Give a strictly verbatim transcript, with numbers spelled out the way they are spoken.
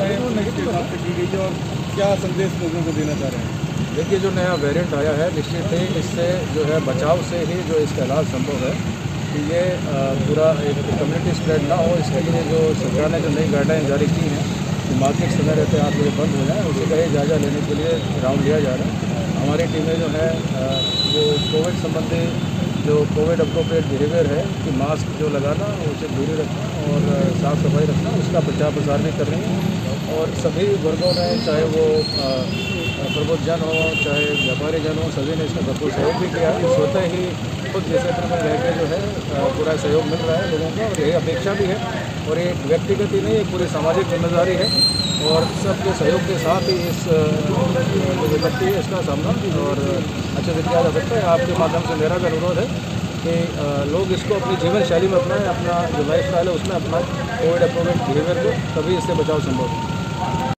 बताएं नेगेटिव हिसाब से की गई है और क्या संदेश लोगों को देना चाह रहे हैं? देखिए, जो नया वेरिएंट आया है, निश्चित ही इससे जो है बचाव से ही जो इसका इलाज संभव है कि ये पूरा एक कम्युनिटी स्प्रेड ना हो। इसके लिए जो सरकार ने जो नई गाइडलाइन जारी की हैं कि मार्केट समय रहते आठ बजे बंद हो जाए, उसी का ही जायजा लेने के लिए राउंड लिया जा रहा है। हमारी टीमें जो है वो कोविड संबंधी जो कोविड अप्रोप्रिएट बिहेवियर है कि मास्क जो लगाना, उचित दूरी रखना और साफ़ सफाई रखना, उसका प्रचार प्रसार भी कर रही हैं। और सभी वर्गों ने, चाहे वो प्रबुद्ध जन हो, चाहे व्यापारी जन हो, सभी ने इसमें भरपूर सहयोग भी किया है। स्वतः ही खुद जिस क्षेत्र में रह के जो है पूरा सहयोग मिल रहा है लोगों का, और यही अपेक्षा भी है। और ये व्यक्तिगत ही नहीं, एक पूरी सामाजिक जिम्मेदारी है और सबके सहयोग के साथ ही इस जो विपत्ति है इसका सामना और अच्छे से किया जा सकता है। आपके माध्यम से मेरा भी अनुरोध है कि लोग इसको अपनी जीवन शैली में अपनाएं, अपना जो लाइफ स्टाइल है उसमें अपनाएं कोविड अप्रोप्रिएट बिहेवियर को, तभी इससे बचाव संभव है।